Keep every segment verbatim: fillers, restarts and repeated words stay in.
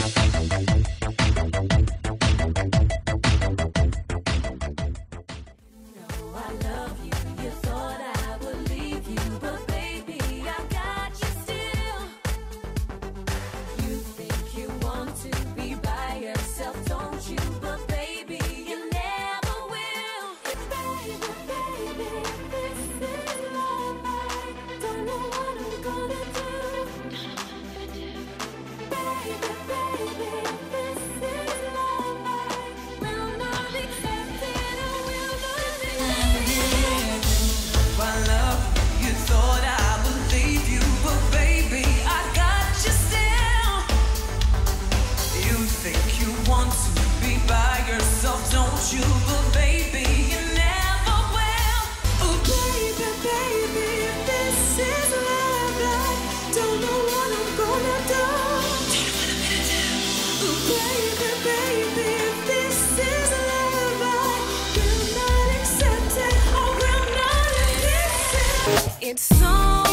It's so,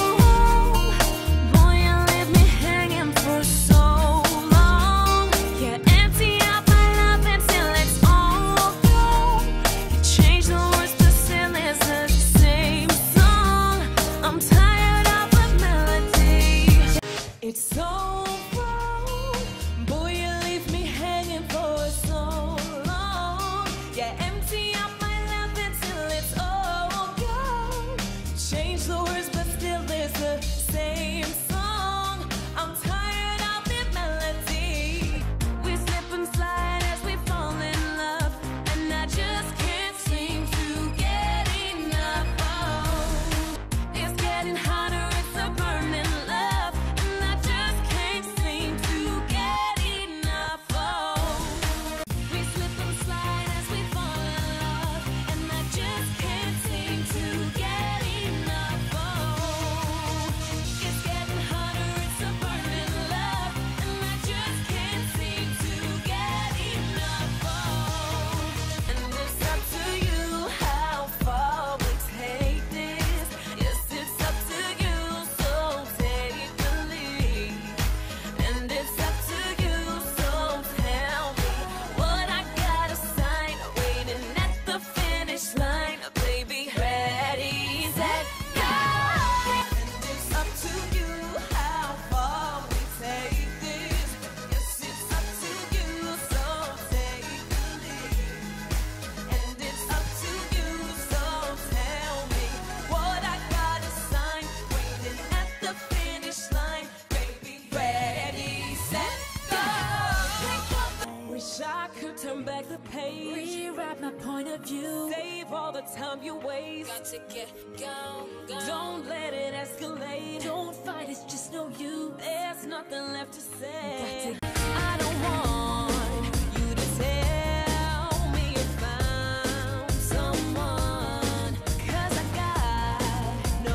boy, you leave me hanging for so long. You empty out my love until it's all gone. You change the words, but still it's the same song. I'm tired of the melody. It's so wrong, boy, you leave me hanging for so long. You empty out my love until it's all gone. Change the words, but still it's the same song. I'm tired of the melody. We slip and slide as we fall in love, and I just can't seem to get enough. Oh, it's getting hotter, it's a burning love, and I just can't seem to get enough. Oh, we slip and slide as we fall in love, and I just can't seem to get enough. Oh, it's getting hotter, it's a burning love, and I just can't seem to get enough. Oh, and it's up to you how far we take this. Yes, it's up to you, so take the lead. And it's up to you, so tell me what I gotta sign. Waiting at the finish line, baby. Ready, set, go. And it's up to you how far we take this. Yes, it's up to you, so take the lead. And it's up to you, so tell me what I gotta sign. Waiting at the finish line, baby. Ready, set, go. Wish I could turn back the page, rewrite my point of view, save all the time you waste. Got to get gone, gone. Don't let it escalate. Don't fight, it's just no use. There's nothing left to say. I don't want you to tell me you found someone, 'cause I got no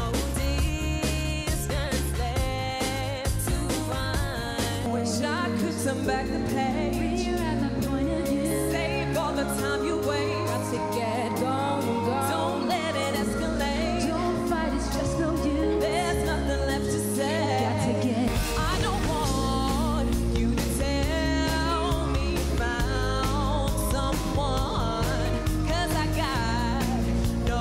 distance left to run. Wish I could turn back the page, rewrite my point of view, save all the time you waste. Got to get gone, gone. Don't let it escalate. Don't fight, it's just no use. There's nothing left to say. Got to get. I don't want you to tell me you found someone, 'cause I got no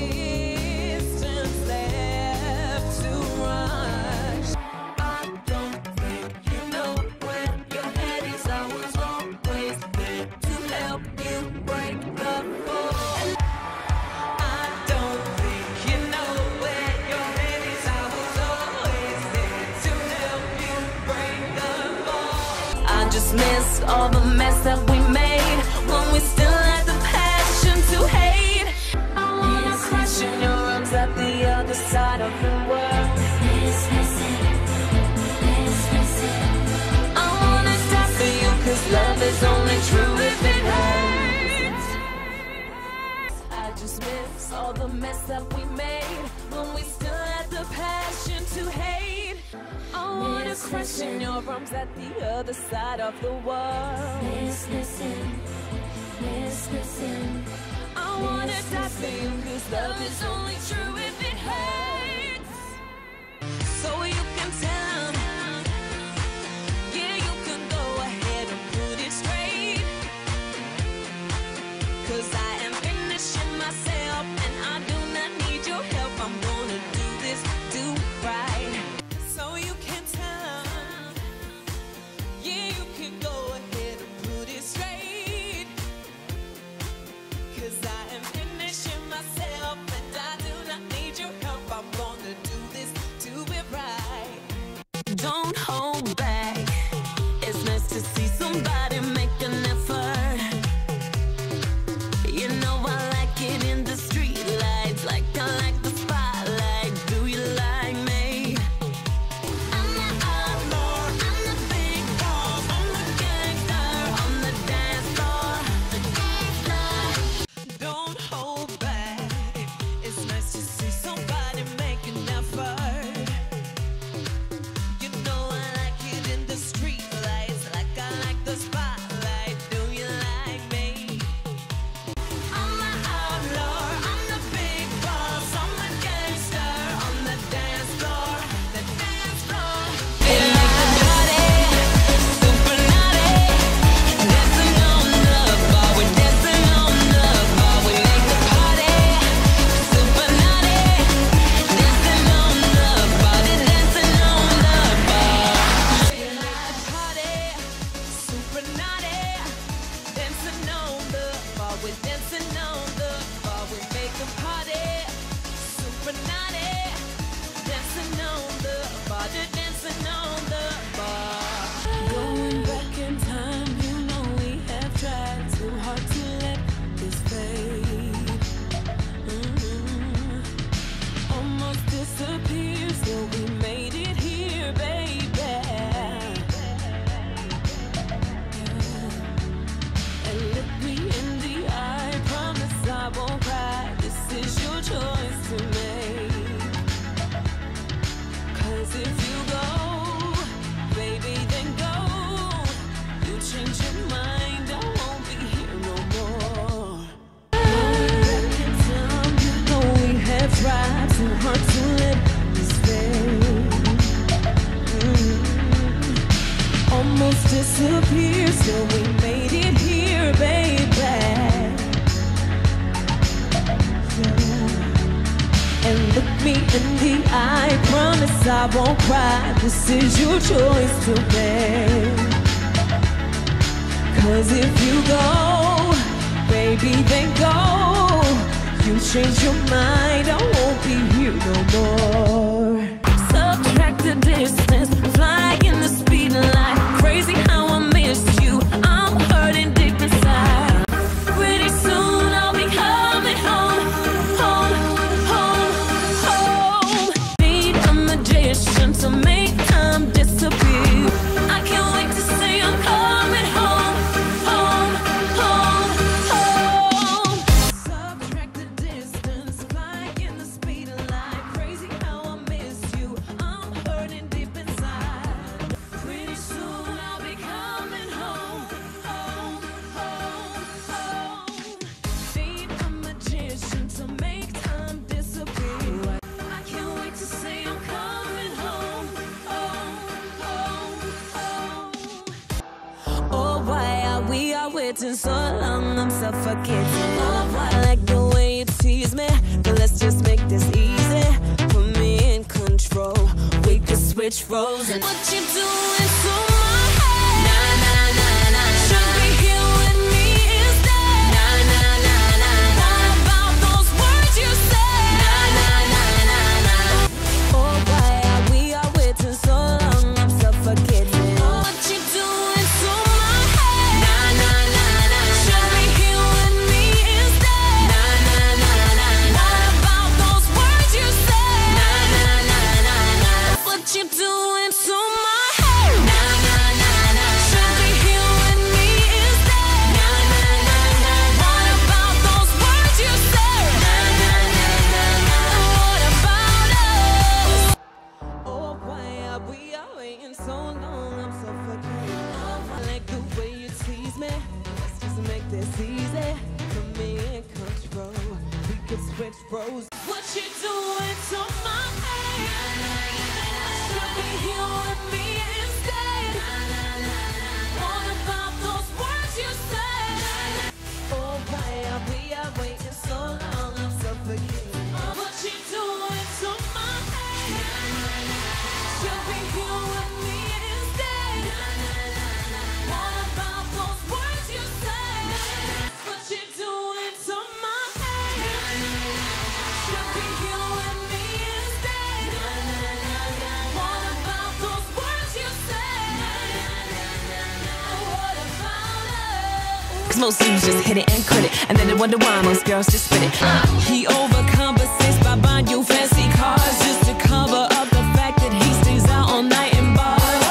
distance left to run. I don't think you know where your head is. I was always there to help you break the fall. I don't think you know where your head is. I was always there to help you break the fall. I just miss all the mess that we made when we still had the passion to hate. I wanna crash in your arms at the other side of the world. I wanna die for you, 'cause love is only true if it hurts. I just miss all the mess that we made when we still had the passion to hate. I wanna crash in your arms at the other side of the world. I wanna die for you, 'cause love is only true if it hurts. So you can tell 'em, yeah, you can go ahead. shadows disappear. Still we made it here, baby. Yeah. And look me in the eye, promise I won't cry. This is your choice to make. Cause if you go, baby, then go. You change your mind, I won't be here no more. Subtract the distance, fly in the speed line. Crazy how I missed you, I'm hurting deep inside. Pretty soon I'll be coming home, home, home, home. Need a magician to make time disappear. I can't wait to say I'm coming home, home, home, home. Subtract the distance, fly in the speed line. Crazy how I miss you, I'm hurting deep inside. Pretty soon I'll be coming home, home, home, home. Need a magician to make time disappear. I can't wait to say I'm coming home, home, home, home. Oh, why are we are waiting so long? I'm suffocating. Oh, why I like the way you tease me, but let's just make this easy. Put me in control. We could switch roles and what you doing to my head? Nah, nah, nah, nah. Should be here with me instead. Nah, nah, nah, nah. What about those words you said? Nah, nah, nah, nah, nah. Oh, why are we are waiting so long? I'm suffocating. Oh, what you doing to my head? Nah, nah, nah, nah. Should be here with me instead. Nah, nah, nah, nah. What about those words you said? Nah, nah, nah, nah, nah. What you doing to my head? Nah, nah, nah, nah. Should be here with me instead. Nah, nah, nah, nah. What about those words you said? Nah, nah, nah, nah, nah. What about us? Oh, why are we are waiting so long? I'm suffocating. Oh, I like the way you tease me. Let's just make this easy. Put me in control. We could switch roles. What you doing to my head? Should be here with me instead. What about those words you said? Oh, why are we are waiting so long? I'm suffocating. What you doing to my head? Should be here with me instead. What about those words you said? What you doing to my head? Should be here with me instead. What about those words you said? What about us? Cause most dudes just hit it and quit it, and then they wonder why most girls just spit it. Uh, he overcompensates by buying you fancy cars just to cover up the fact that he stays out all night in bars.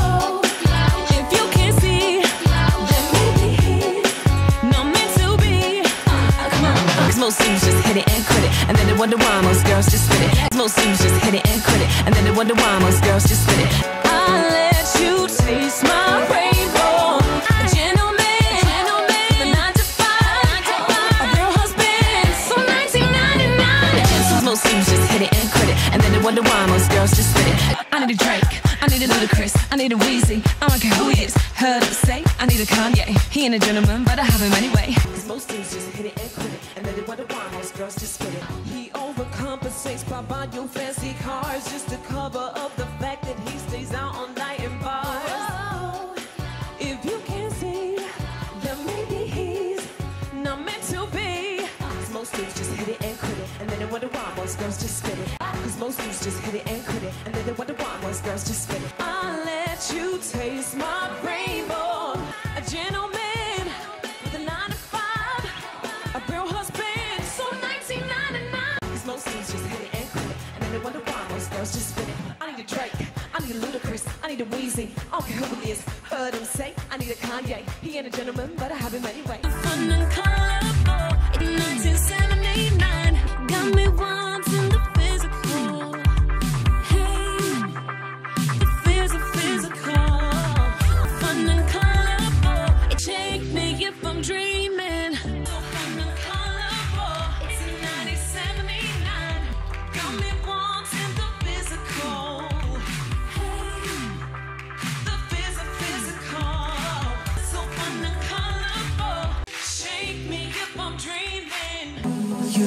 If you can't see, then maybe he's not meant to be. Uh, come on. Cause most dudes just hit it and quit it, and then they wonder why most girls just spit it. Cause most dudes just hit it and quit it, and then they wonder why most girls just spit it. I let you taste my rainbow. A gentleman, gentleman, with a nine to five, a real husband, so nineteen ninety-nine. Cause most dudes just hit it and quit it, and then they wonder why most girls just spit it. I need a Drake, I need a Ludacris, I need a Weezy, I don't care who he is. Heard him say, I need a Kanye. He ain't a gentleman, but I have him anyway. Cause most dudes just hit it and quit it, and then they wonder why most girls just spit it. He overcompensates by buying you fancy cars just to cover up the fact that he stays out all night in bars. If you can't see, then maybe he's not meant to be. Cause most dudes just hit it and quit it, and then they wonder why most girls just spit it. Cause most dudes just hit it and quit it, and then they wonder why most girls just spit it. I let you taste my rainbow. A gentleman with a nine to five, a real husband, so nineteen ninety-nine. Cause most dudes just hit it and quit it, and then they wonder why most girls just spit it. I need a Drake, I need a Ludacris, I need a Weezy, I don't care who it is. Heard him say, I need a Kanye. He ain't a gentleman, but I have him anyway. Fun and colorful, in nineteen seventy-nine, got me wanting the physical. Hey, the physical, physical. Fun and colorful, take me if I'm dreaming. So fun and colorful, it's in nineteen seventy-nine, got me wanting the physical. Hey, the physical, physical.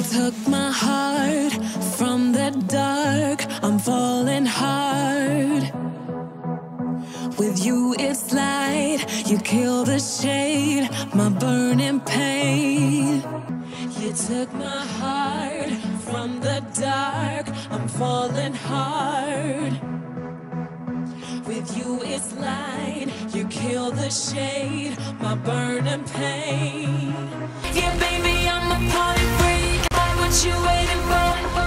took my heart from the dark. I'm falling hard. With you it's light. You kill the shade, my burning pain. You took my heart from the dark. I'm falling hard. With you it's light. You kill the shade, my burning pain. Yeah, baby, I'm a party freak. What you waiting for?